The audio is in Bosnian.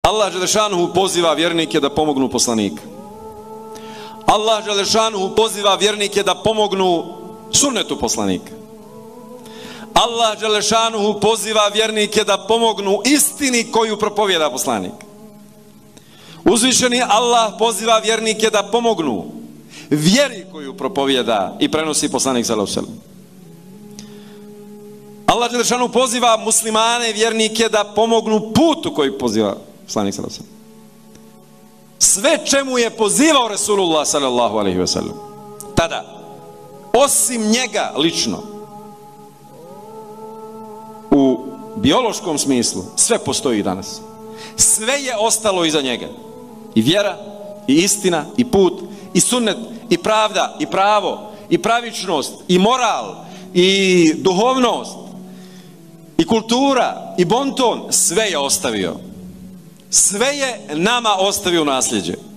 Allah dželešanuhu poziva vjernike da pomognu poslanika. Allah dželešanuhu poziva vjernike da pomognu sunnetu poslanika. Allah dželešanuhu poziva vjernike da pomognu istini koju propovjeda poslanik. Uzvišeni Allah poziva vjernike da pomognu vjeri koju propovjeda i prenosi poslanik sallallahu alejhi ve sellem. Allah dželešanuhu poziva muslimane, vjernike da pomognu putu koji poziva poslanik sallallahu alejhi ve sellem. Sve čemu je pozivao Resulullah sallallahu alejhi ve sellem tada, osim njega lično, u biološkom smislu, sve postoji danas. Sve je ostalo iza njega. I vjera, i istina, i put, i sunnet, i pravda, i pravo, i pravičnost, i moral, i duhovnost, i kultura, i bonton, sve je ostavio. Sve je nama ostavio nasljeđe.